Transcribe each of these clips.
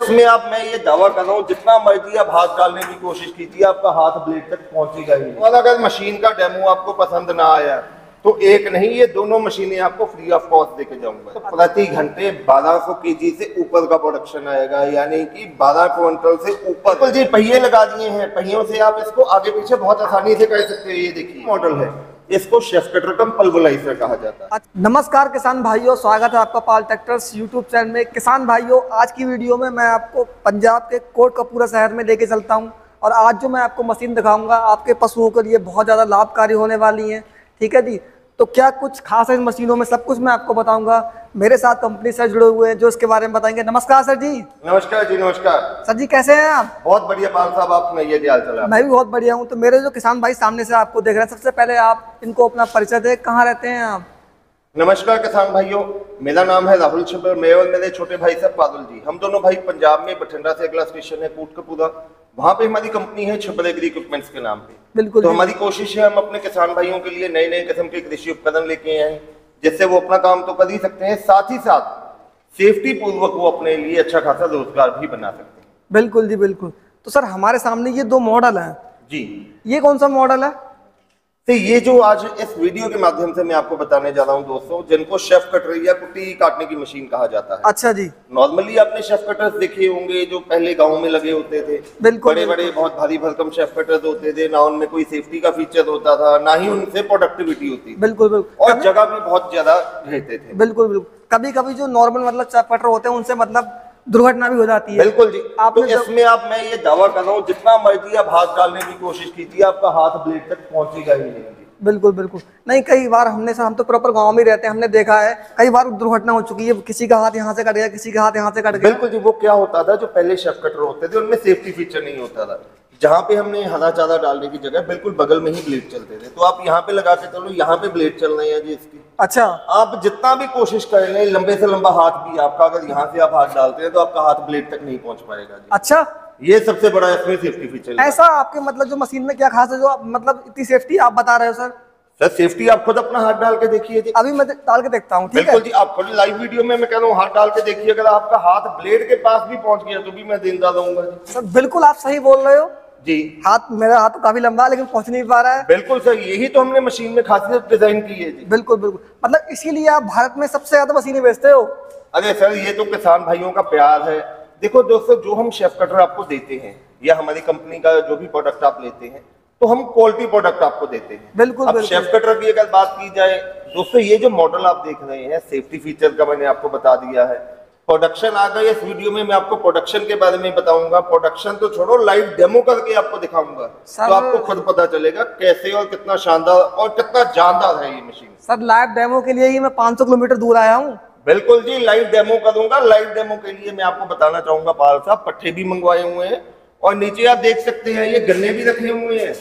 इसमें आप मैं ये दावा कर रहा हूँ जितना मर्जी आप हाथ डालने की कोशिश कीजिए आपका हाथ ब्लेड तक पहुंचेगा ही नहीं। और अगर मशीन का डेमो आपको पसंद ना आया तो एक नहीं ये दोनों मशीनें आपको फ्री ऑफ कॉस्ट देके जाऊंगा। तो प्रति घंटे 1200 केजी से ऊपर का प्रोडक्शन आएगा, यानी कि 12 क्विंटल से ऊपर। तो जी पहिए लगा दिए हैं, पहियों से आप इसको आगे पीछे बहुत आसानी से कर सकते हैं। ये देखिए मॉडल है, इसको शेफ कटर कम पल्वराइजर कहा जाता है। नमस्कार किसान भाइयों, स्वागत है आपका पाल ट्रैक्टर्स यूट्यूब चैनल में। किसान भाइयों, आज की वीडियो में मैं आपको पंजाब के कोटकपूरा शहर में लेके चलता हूं और आज जो मैं आपको मशीन दिखाऊंगा आपके पशुओं के लिए बहुत ज़्यादा लाभकारी होने वाली है। ठीक है जी, तो क्या कुछ खास है इन मशीनों में, सब कुछ मैं आपको बताऊंगा। मेरे साथ कंपनी से जुड़े हुए हैं जो इसके बारे में बताएंगे। नमस्कार सर जी। नमस्कार जी, नमस्कार सर जी, कैसे हैं आप? बहुत बढ़िया पाल साहब, आप सुनाइए क्या हाल चाल है? मैं भी बहुत बढ़िया हूँ। तो मेरे जो किसान भाई सामने से आपको देख रहे हैं, सबसे पहले आप इनको अपना परिचय दें, कहाँ रहते हैं आप? नमस्कार किसान भाइयों, मेरा नाम है राहुल छिब्बर, मैं और मेरे छोटे भाई साहब पारुल जी। हम दोनों भाई पंजाब में बठिंडा से अगला स्टेशन है कोटकपूरा, वहाँ पे हमारी कंपनी है छिब्बर एग्री इक्विपमेंट्स के नाम पे। बिल्कुल। तो हमारी कोशिश है हम अपने किसान भाइयों के लिए नए नए किस्म के कृषि उपकरण लेके आए जिससे वो अपना काम तो कर ही सकते हैं, साथ ही साथ सेफ्टी पूर्वक वो अपने लिए अच्छा खासा रोजगार भी बना सकते हैं। बिल्कुल जी बिल्कुल। तो सर हमारे सामने ये दो मॉडल हैं जी, ये कौन सा मॉडल है? तो ये जो आज इस वीडियो के माध्यम से मैं आपको बताने जा रहा हूँ दोस्तों, जिनको शेफ कटर या कुट्टी काटने की मशीन कहा जाता है। अच्छा जी। नॉर्मली आपने शेफ कटर्स देखे होंगे जो पहले गांव में लगे होते थे। बिल्कुल। बड़े बड़े बहुत भारी भरकम शेफ कटर्स होते थे, ना उनमें कोई सेफ्टी का फीचर होता था, ना ही उनसे प्रोडक्टिविटी होती थी। बिल्कुल बिल्कुल। और जगह भी बहुत ज्यादा रहते थे। बिल्कुल बिल्कुल। कभी कभी जो नॉर्मल मतलब शेफ कटर होते हैं उनसे मतलब दुर्घटना भी हो जाती है। बिल्कुल जी। तो आपने इसमें आप मैं ये दावा कर रहा हूँ जितना मर्जी आप हाथ डालने की कोशिश कीजिए आपका हाथ ब्लेड तक पहुंचेगा ही नहीं। बिल्कुल बिल्कुल नहीं, कई बार हम तो प्रॉपर गांव में रहते हैं, हमने देखा है कई बार दुर्घटना हो चुकी है, किसी का हाथ यहाँ से कट गया, किसी का हाथ यहाँ से कट गया। बिल्कुल जी। वो क्या होता था, जो पहले शेफ कटर होते थे उनमें सेफ्टी फीचर नहीं होता था। जहाँ पे हमने हरा चारा डालने की जगह बिल्कुल बगल में ही ब्लेड चलते थे, तो आप यहाँ पे लगा के चलो, यहाँ पे ब्लेड चल रहे हैं जी इसकी। अच्छा। आप जितना भी कोशिश कर लें, लंबे से लंबा हाथ भी आपका अगर यहाँ से आप हाथ डालते हैं तो आपका हाथ ब्लेड तक नहीं पहुंच पाएगा जी। अच्छा, ये सबसे बड़ा इसमें सेफ्टी फीचर है। ऐसा आपके मतलब जो मशीन में क्या खास है जो मतलब इतनी सेफ्टी आप बता रहे हो सर? सर सेफ्टी आप खुद अपना हाथ डाल के देखिए जी। अभी मैं डाल के देखता हूँ। ठीक है बिल्कुल जी, आप खुद लाइव वीडियो में मैं कह रहा हूँ हाथ डाल के देखिए, अगर आपका हाथ ब्लेड के पास भी पहुंच गया तो भी मैं देंदा दूंगा जी। सर बिल्कुल आप सही बोल रहे हो जी। हाथ, मेरा हाथ तो काफी लंबा है लेकिन पहुंच नहीं पा रहा है। बिल्कुल सर, यही तो हमने मशीन में खासियत डिजाइन की है जी। बिल्कुल बिल्कुल। मतलब इसीलिए आप भारत में सबसे ज्यादा मशीनें बेचते हो? अरे सर ये तो किसान भाइयों का प्यार है। देखो दोस्तों, जो हम शेफ कटर आपको देते हैं या हमारी कंपनी का जो भी प्रोडक्ट आप लेते हैं तो हम क्वालिटी प्रोडक्ट आपको देते हैं। बिल्कुल। अब शेफ कटर की अगर बात की जाए दोस्तों, ये जो मॉडल आप देख रहे हैं सेफ्टी फीचर का मैंने आपको बता दिया है। प्रोडक्शन आ गया, इस वीडियो में मैं आपको प्रोडक्शन के बारे में बताऊंगा। प्रोडक्शन तो छोड़ो, लाइव डेमो करके आपको दिखाऊंगा तो आपको खुद पता चलेगा कैसे और कितना शानदार और कितना जानदार है ये मशीन। सर लाइव डेमो के लिए ही मैं 500 किलोमीटर दूर आया हूँ। बिल्कुल जी, लाइव डेमो करूंगा। लाइव डेमो के लिए मैं आपको बताना चाहूंगा पाल साहब, पट्टे भी मंगवाए हुए हैं और नीचे आप देख सकते हैं ये गन्ने भी रखे हुए हैं।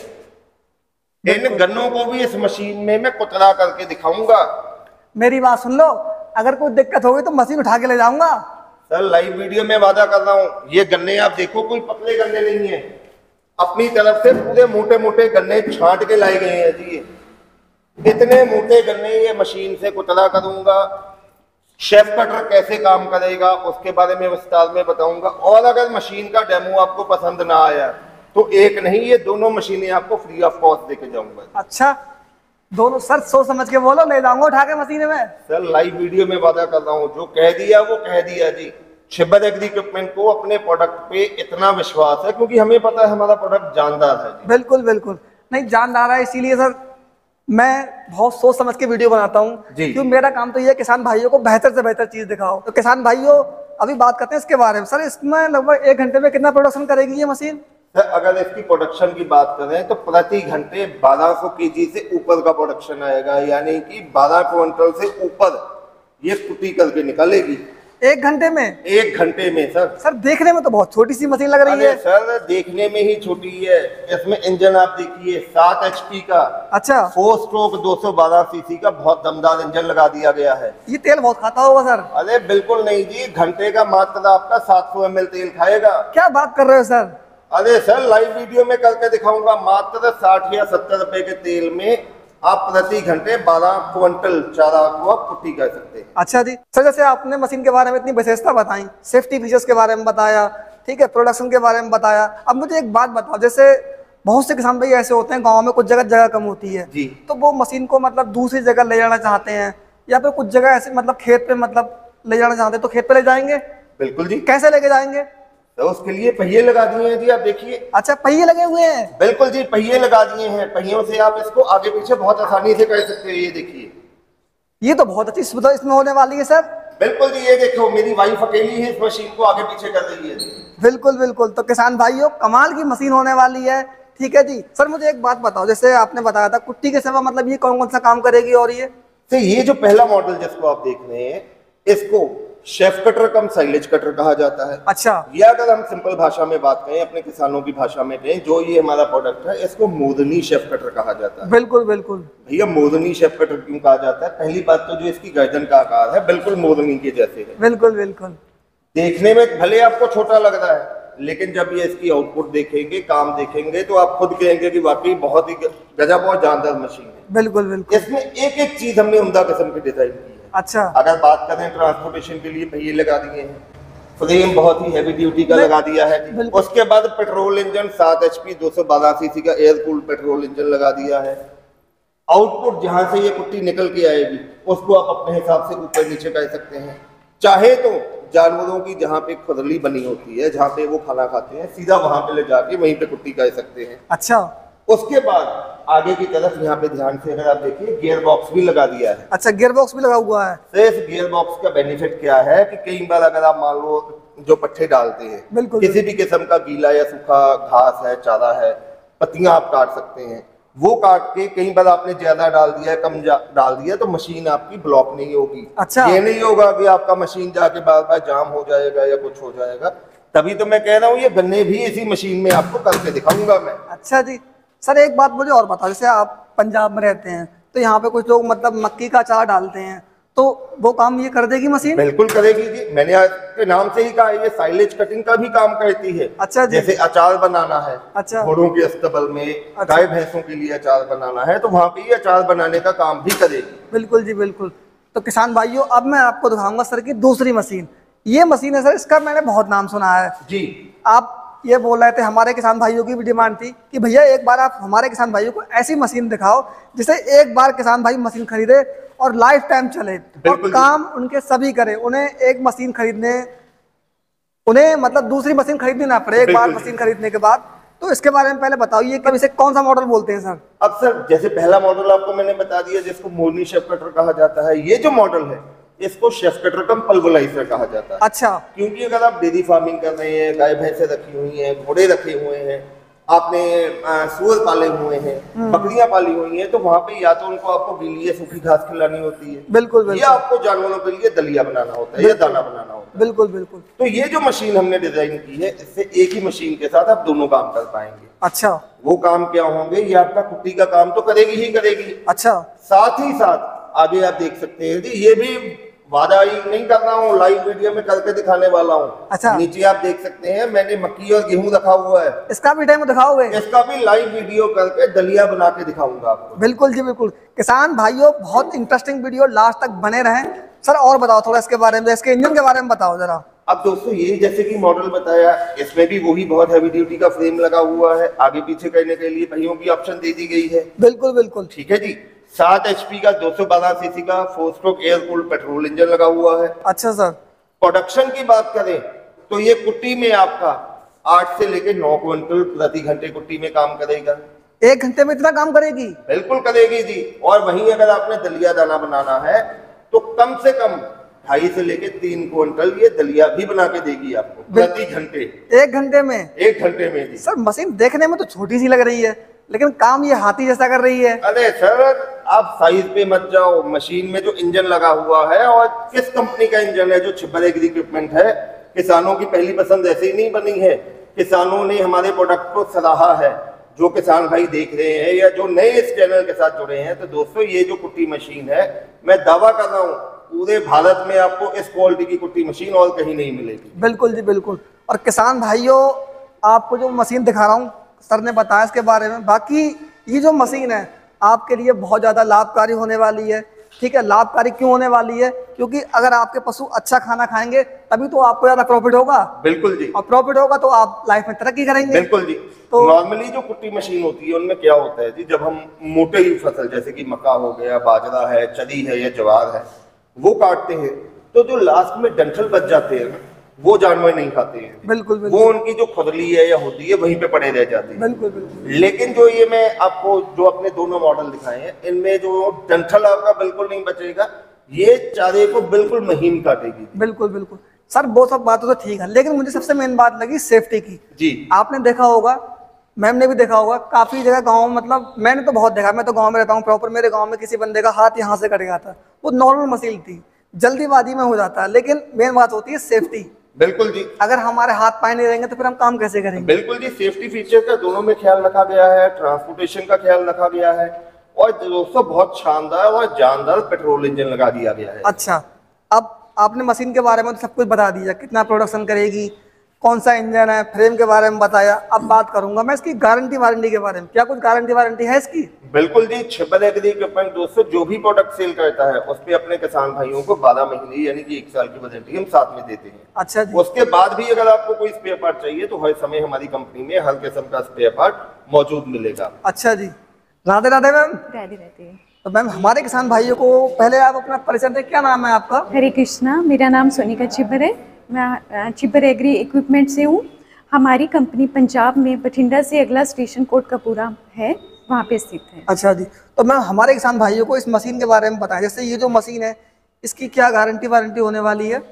इन गन्नों को भी इस मशीन में मैं कुतरा करके दिखाऊंगा। मेरी बात सुन लो, अगर कोई दिक्कत होगी तो मशीन उठा के ले जाऊंगा। सर लाइव वीडियो में वादा कर रहा हूँ, ये गन्ने आप देखो कोई पतले गन्ने नहीं है, अपनी तरफ से पूरे मोटे मोटे गन्ने छांट के लाए गए हैं जी। इतने मोटे गन्ने ये मशीन से कुतरा करूंगा। शेफ कटर कैसे काम करेगा उसके बारे में विस्तार में बताऊंगा। और अगर मशीन का डेमो आपको पसंद ना आया तो एक नहीं ये दोनों मशीनें आपको फ्री ऑफ कॉस्ट देके जाऊंगा। अच्छा, दोनों सर सोच समझ के बोलो, ले जाऊंगा उठा के मशीन में। सर लाइव वीडियो में वादा कर रहा हूँ, जो कह दिया वो कह दिया जी। छिब्बर एग्री इक्विपमेंट को अपने प्रोडक्ट पे इतना विश्वास है क्योंकि हमें पता है हमारा प्रोडक्ट जानदार है जी। बिल्कुल बिल्कुल। नहीं जानदार है, इसीलिए सर मैं बहुत सोच समझ के वीडियो बनाता हूँ क्योंकि मेरा काम तो ये है किसान भाइयों को बेहतर से बेहतर चीज दिखाओ। तो किसान भाइयों अभी बात करते हैं इसके बारे में। सर इसमें लगभग 1 घंटे में कितना प्रोडक्शन करेगी ये मशीन? सर अगर इसकी प्रोडक्शन की बात करें तो प्रति घंटे 1200 केजी से ऊपर का प्रोडक्शन आएगा, यानी कि 12 क्विंटल से ऊपर ये कुटी करके निकालेगी 1 घंटे में? 1 घंटे में सर। सर देखने में तो बहुत छोटी सी मशीन लग रही है। सर देखने में ही छोटी है, इसमें इंजन आप देखिए 7 HP का। अच्छा। 4 स्ट्रोक 212 सीसी का बहुत दमदार इंजन लगा दिया गया है। ये तेल बहुत खाता होगा सर? अरे बिल्कुल नहीं जी, घंटे का मात्र आपका 700 ml तेल खाएगा। क्या बात कर रहे हो सर? अरे सर लाइव वीडियो में करके दिखाऊंगा, मात्र 60 या 70 रुपए के तेल में आप प्रति घंटे 12 क्विंटल चारा को आप कुट्टी कर सकते हैं। अच्छा जी सर, जैसे आपने मशीन के बारे में इतनी विशेषता बताई, सेफ्टी फीचर्स के बारे में बताया, ठीक है, प्रोडक्शन के बारे में बताया, अब मुझे एक बात बताओ, जैसे बहुत से किसान भाई ऐसे होते हैं गांव में कुछ जगह कम होती है जी, तो वो मशीन को मतलब दूसरी जगह ले जाना चाहते हैं, या फिर कुछ जगह ऐसे मतलब खेत पे मतलब ले जाना चाहते हैं, तो खेत पे ले जाएंगे? बिल्कुल जी। कैसे लेके जाएंगे? तो उसके लिए पहिए लगा दिए हैं जी, आप देखिए। अच्छा, पहिए लगे हुए हैं? बिल्कुल जी, पहिए लगा दिए हैं। पहियों से आप इसको आगे पीछे बहुत आसानी से कर सकते हो। ये देखिए, ये तो बहुत अच्छी सुविधा इसमें होने वाली है सर। बिल्कुल जी, ये देखो मेरी वाइफ अकेली है, इस मशीन को आगे पीछे कर रही है। बिल्कुल बिल्कुल, तो किसान भाइयों कमाल की मशीन होने वाली है। ठीक है जी सर, मुझे एक बात बताओ, जैसे आपने बताया था कुट्टी के सिवा मतलब ये कौन कौन सा काम करेगी? और ये जो पहला मॉडल जिसको आप देख रहे हैं, इसको chaff cutter cum silage cutter कहा जाता है। अच्छा, ये अगर हम सिंपल भाषा में बात करें, अपने किसानों की भाषा में कहें, जो ये हमारा प्रोडक्ट है, इसको मोदनी शेफ कटर कहा जाता है। बिल्कुल बिल्कुल भैया, मोदनी शेफ कटर क्यों कहा जाता है? पहली बात तो जो इसकी गर्दन का आकार है बिल्कुल मोदनी के जैसे है। बिल्कुल बिल्कुल, देखने में भले आपको छोटा लग रहा है, लेकिन जब ये इसकी आउटपुट देखेंगे, काम देखेंगे, तो आप खुद कहेंगे कि वाकई बहुत ही गजब और जानदार मशीन है। बिल्कुल बिल्कुल, इसमें एक एक चीज हमने उम्दा किस्म की डिजाइन की है। अच्छा, अगर बात करें ट्रांसपोर्टेशन के लिए पहिए लगा दिए हैं, फ्रेम बहुत ही हैवी ड्यूटी का लगा दिया है। उसके बाद पेट्रोल इंजन 7 HP 212 सीसी का एयर कूल्ड पेट्रोल इंजन लगा दिया है। आउटपुट जहां से ये कुट्टी निकल के आएगी उसको आप अपने हिसाब से ऊपर नीचे कर सकते हैं। चाहे तो जानवरों की जहाँ पे खुरली बनी होती है, जहाँ पे वो खाना खाते हैं, सीधा वहां पे ले जाके वहीं पे कुट्टी कर सकते हैं। अच्छा, उसके बाद आगे की तरफ यहाँ पे ध्यान से अगर आप देखिए, गियर बॉक्स भी लगा दिया है। अच्छा, गियर बॉक्स भी लगा हुआ है। तो इस गियर बॉक्स का बेनिफिट क्या है कि कई बार अगर आप मान लो जो पट्टे डालते हैं, बिल्कुल, किसी भी किस्म का गीला या सूखा घास है, चारा है, पत्तियां आप काट सकते हैं। वो काट के कई बार आपने ज्यादा डाल दिया, कम डाल दिया, तो मशीन आपकी ब्लॉक नहीं होगी। अच्छा, ये नहीं होगा कि आपका मशीन जाके बार बार जाम हो जाएगा या कुछ हो जाएगा। तभी तो मैं कह रहा हूँ ये गन्ने भी इसी मशीन में आपको करके दिखाऊंगा मैं। अच्छा जी सर, एक बात मुझे और बताओ, जैसे आप पंजाब में रहते हैं तो यहाँ पे कुछ लोग मतलब मक्की का अचार डालते हैं, तो वो काम ये कर देगी मशीन? बिल्कुल करेगी जी, मैंने आपके नाम से ही कहा, ये साइलेज कटिंग का भी काम करती है। अच्छा जी, जैसे अचार बनाना है, अच्छा, घोड़ों के अस्तबल में, अच्छा, गाय भैंसों के लिए अचार बनाना है, तो वहां पे ये अचार बनाने का काम भी करेगी। बिल्कुल जी बिल्कुल। तो किसान भाइयों, अब मैं आपको दिखाऊंगा सर की दूसरी मशीन। ये मशीन है सर, इसका मैंने बहुत नाम सुना है जी। आप ये बोल रहे थे, हमारे किसान भाइयों की भी डिमांड थी कि भैया एक बार आप हमारे किसान भाइयों को ऐसी मशीन दिखाओ जिसे एक बार किसान भाई मशीन खरीदे और लाइफ टाइम चले और काम उनके सभी करे, उन्हें एक मशीन खरीदने, उन्हें मतलब दूसरी मशीन खरीदनी ना पड़े एक बार मशीन खरीदने के बाद। तो इसके बारे में पहले बताइए कि इसे कौन सा मॉडल बोलते हैं सर? अब सर, जैसे पहला मॉडल आपको मैंने बता दिया जिसको मोरनी शेफ कटर कहा जाता है, ये जो मॉडल है इसको शेफ कटर कम पल्वराइजर कहा जाता है। अच्छा, क्योंकि अगर आप डेयरी फार्मिंग कर रहे हैं, गाय भैंसे रखी हुई हैं, घोड़े रखे हुए हैं, आपने सूअर पाले हुए हैं, बकरियां पाली हुई हैं, तो वहां पे या तो उनको आपको गीली या सूखी घास खिलानी होती है, बिल्कुल बिल्कुल, या आपको जानवरों के लिए दलिया बनाना होता है या दाना बनाना होता है। बिल्कुल बिल्कुल। तो ये जो मशीन हमने डिजाइन की है, इससे एक ही मशीन के साथ आप दोनों काम कर पाएंगे। अच्छा, वो काम क्या होंगे? ये आपका कुट्टी का काम तो करेगी ही करेगी, अच्छा, साथ ही साथ आगे आप देख सकते हैं ये भी वादा ही नहीं कर रहा हूँ, लाइव वीडियो में करके दिखाने वाला हूँ। अच्छा, नीचे आप देख सकते हैं मैंने मक्की और गेहूं रखा हुआ है, इसका भी टाइम दिखाओगे? इसका भी लाइव वीडियो करके दलिया बना के दिखाऊंगा आपको। बिल्कुल जी बिल्कुल। किसान भाइयों, बहुत इंटरेस्टिंग वीडियो, लास्ट तक बने रहें। सर और बताओ थोड़ा इसके बारे में, इसके इंजन के बारे में बताओ जरा। अब दोस्तों, ये जैसे कि मॉडल बताया, इसमें भी वही बहुत हैवी ड्यूटी का फ्रेम लगा हुआ है, आगे पीछे करने के लिए पहियों की ऑप्शन दे दी गई है। बिल्कुल बिल्कुल, ठीक है जी। 7 HP का 212 सीसी का 4 stroke air cooled petrol engine लगा हुआ है। अच्छा सर, प्रोडक्शन की बात करें तो ये कुट्टी में आपका 8 से लेकर 9 क्विंटल प्रति घंटे कुट्टी में काम करेगा। 1 घंटे में इतना काम करेगी? बिल्कुल करेगी जी। और वहीं अगर आपने दलिया दाना बनाना है तो कम से कम 2.5 से लेकर 3 क्विंटल ये दलिया भी बना के देगी आपको प्रति घंटे। 1 घंटे में? 1 घंटे में जी। सर मशीन देखने में तो छोटी सी लग रही है, लेकिन काम ये हाथी जैसा कर रही है। अरे सर, आप साइज पे मत जाओ, मशीन में जो इंजन लगा हुआ है और किस कंपनी का इंजन है, जो छिपर एग्री इक्विपमेंट है, किसानों की पहली पसंद ऐसे ही नहीं बनी है। किसानों ने हमारे प्रोडक्ट को सराहा है। जो किसान भाई देख रहे हैं या जो नए इस चैनल के साथ जुड़े हैं, तो दोस्तों ये जो कुट्टी मशीन है, मैं दावा कर रहा हूँ पूरे भारत में आपको इस क्वालिटी की कुट्टी मशीन और कहीं नहीं मिलेगी। बिल्कुल जी बिल्कुल। और किसान भाइयों, आपको जो मशीन दिखा रहा हूँ, सर ने बताया इसके बारे में। बाकी ये जो मशीन है आपके लिए बहुत ज़्यादा लाभकारी होने वाली है। ठीक है, लाभकारी क्यों होने वाली है? क्योंकि अगर आपके पशु अच्छा खाना खाएंगे तभी तो आपको ज़्यादा प्रॉफिट होगा। बिल्कुल जी। और प्रॉफिट होगा तो आप लाइफ में तरक्की करेंगे। बिल्कुल जी। तो नॉर्मली जो कुट्टी मशीन होती है उनमें क्या होता है जी, जब हम मोटे ही फसल जैसे कि मक्का हो गया, बाजरा है, चरी है या ज्वार है, वो काटते हैं तो जो लास्ट में डंठल बच जाते हैं वो जानवर नहीं खाते हैं। बिल्कुल बिल्कुल। वो उनकी जो खुरली है या होती है वहीं पे पड़े रह जाते हैं। बिल्कुल बिल्कुल। लेकिन जो ये मैं आपको जो अपने दोनों मॉडल दिखाए हैं, इनमें जो डंठल आपका बिल्कुल नहीं बचेगा, ये चारे को बिल्कुल महीन काटेगी। बिल्कुल बिल्कुल सर, वो सब बातें तो ठीक है, लेकिन मुझे सबसे मेन बात लगी सेफ्टी की। जी। आपने देखा होगा, मैम ने भी देखा होगा, काफी जगह गांव, मतलब मैंने तो बहुत देखा, मैं तो गांव में रहता हूँ प्रॉपर। मेरे गांव में किसी बंदे का हाथ यहाँ से कट गया था, वो नॉर्मल मशीन थी, जल्दीबाजी में हो जाता है, लेकिन मेन बात होती है सेफ्टी। बिल्कुल जी। अगर हमारे हाथ पाए नहीं रहेंगे तो फिर हम काम कैसे करेंगे? बिल्कुल जी, सेफ्टी फीचर का दोनों में ख्याल रखा गया है, ट्रांसपोर्टेशन का ख्याल रखा गया है, और दोस्तों बहुत शानदार और जानदार पेट्रोल इंजन लगा दिया गया है। अच्छा, अब आपने मशीन के बारे में तो सब कुछ बता दिया, कितना प्रोडक्शन करेगी, कौन सा इंजन है, फ्रेम के बारे में बताया। अब बात करूंगा मैं इसकी गारंटी वारंटी के बारे में। क्या कुछ गारंटी वारंटी है इसकी? बिल्कुल जी। छिब्बल एग्री इक्विपमेंट दोस्तों जो भी प्रोडक्ट सेल करता है उस पे अपने किसान भाइयों को 12 महीने यानी कि 1 साल की वारंटी हम साथ में देते हैं। अच्छा जी। उसके बाद भी अगर आपको कोई स्पेयर पार्ट चाहिए तो हर समय हमारी कंपनी में हर किस्म का स्पेयर पार्ट मौजूद मिलेगा। अच्छा जी। राधे राधे मैम। राधे राधे। तो मैम हमारे किसान भाइयों को पहले आप अपना परिचय दें, क्या नाम है आपका? हरे कृष्णा, मेरा नाम सोनिका छिब्बर है, मैं छिब्बर एग्री इक्विपमेंट से हूँ। हमारी कंपनी पंजाब में बठिंडा से अगला स्टेशन कोटकपूरा है, वहाँ पे स्थित है। अच्छा जी। तो मैम हमारे किसान भाइयों को इस मशीन के बारे में बताएं, जैसे ये जो मशीन है इसकी क्या गारंटी वारंटी होने वाली है?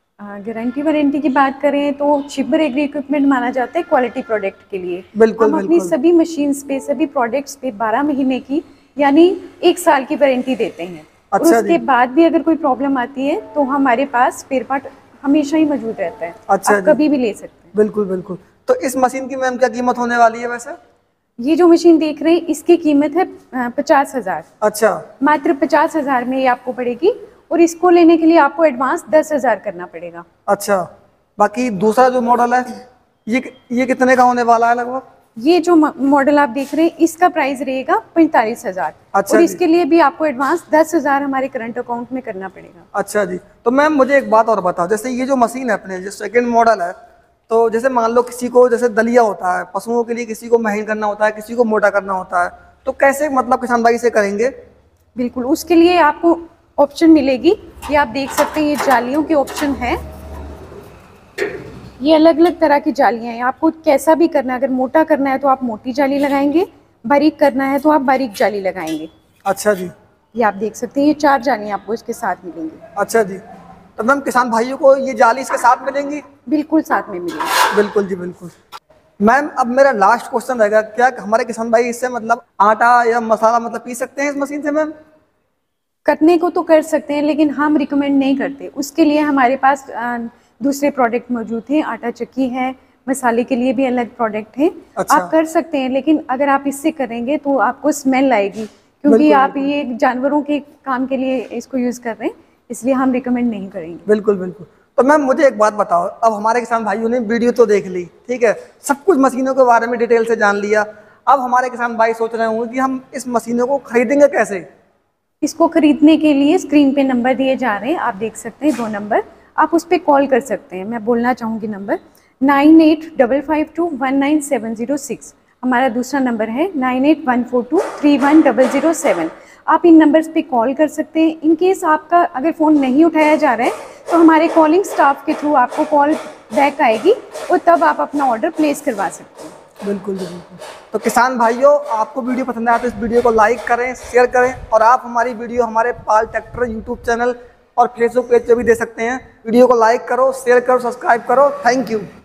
गारंटी वारंटी की बात करें तो छिब्बर एग्री इक्विपमेंट माना जाता है क्वालिटी प्रोडक्ट के लिए। बिल्कुल हम अपनी सभी मशीन्स पे, सभी प्रोडक्ट्स पे 12 महीने की यानी 1 साल की वारंटी देते हैं। अच्छा, उसके बाद भी अगर कोई प्रॉब्लम आती है तो हमारे पास स्पेयर पार्ट हमेशा ही मौजूद रहता है। अच्छा, आप कभी भी ले सकते हैं। बिल्कुल बिल्कुल। तो इस मशीन की मैम क्या कीमत होने वाली है वैसे? ये जो मशीन देख रहे हैं इसकी कीमत है 50,000। अच्छा। मात्र 50,000 में ये आपको पड़ेगी, और इसको लेने के लिए आपको एडवांस 10,000 करना पड़ेगा। अच्छा, बाकी दूसरा जो मॉडल है ये कितने का होने वाला है लगभग? ये जो मॉडल आप देख रहे हैं इसका प्राइस रहेगा 45,000। अच्छा, और इसके लिए भी आपको एडवांस 10,000 हमारे करंट अकाउंट में करना पड़ेगा। अच्छा जी। तो मैम मुझे एक बात और बताओ, जैसे ये जो मशीन है अपने जो सेकंड मॉडल है, तो जैसे मान लो किसी को जैसे दलिया होता है पशुओं के लिए, किसी को महीन करना होता है, किसी को मोटा करना होता है, तो कैसे मतलब किसान भाई से करेंगे? बिल्कुल, उसके लिए आपको ऑप्शन मिलेगी, ये आप देख सकते हैं, ये जालियों के ऑप्शन है। ये अलग अलग तरह की जालियां हैं, आपको कैसा भी करना है। अगर मोटा करना है तो आप मोटी जाली लगाएंगे, बारीक करना है तो आप बारीक जाली लगाएंगे। अच्छा जी। ये आप देख सकते हैं, ये 4 जालियां आपको इसके साथ मिलेंगी। अच्छा जी। तो मैम किसान भाइयों को ये जाली इसके साथ मिलेंगी? बिल्कुल साथ में मिलेगी। बिल्कुल जी बिल्कुल। मैम अब मेरा लास्ट क्वेश्चन रहेगा, क्या हमारे किसान भाई इससे मतलब आटा या मसाला मतलब पी सकते हैं इस मशीन से? मैम करने को तो कर सकते हैं, लेकिन हम रिकमेंड नहीं करते। उसके लिए हमारे पास दूसरे प्रोडक्ट मौजूद हैं, आटा चक्की है, मसाले के लिए भी अलग प्रोडक्ट है। अच्छा। आप कर सकते हैं, लेकिन अगर आप इससे करेंगे तो आपको स्मेल आएगी, क्योंकि आप ये जानवरों के काम के लिए इसको यूज़ कर रहे हैं, इसलिए हम रिकमेंड नहीं करेंगे। बिल्कुल बिल्कुल। तो मैम मुझे एक बात बताओ, अब हमारे किसान भाइयों ने वीडियो तो देख ली, ठीक है, सब कुछ मशीनों के बारे में डिटेल से जान लिया। अब हमारे किसान भाई सोच रहे होंगे कि हम इस मशीनों को खरीदेंगे कैसे? इसको खरीदने के लिए स्क्रीन पे नंबर दिए जा रहे हैं, आप देख सकते हैं 2 नंबर, आप उस पर कॉल कर सकते हैं। मैं बोलना चाहूँगी नंबर 9855219706। हमारा दूसरा नंबर है 9814231007। आप इन नंबर्स पे कॉल कर सकते हैं। इन केस आपका अगर फ़ोन नहीं उठाया जा रहा है तो हमारे कॉलिंग स्टाफ के थ्रू आपको कॉल बैक आएगी, और तब आप अपना ऑर्डर प्लेस करवा सकते हैं। बिल्कुल बिल्कुल। तो किसान भाइयों, आपको वीडियो पसंद आया तो इस वीडियो को लाइक करें, शेयर करें, और आप हमारी वीडियो हमारे पाल ट्रैक्टर यूट्यूब चैनल और फेसबुक पेज पे भी दे सकते हैं। वीडियो को लाइक करो, शेयर करो, सब्सक्राइब करो। Thank you.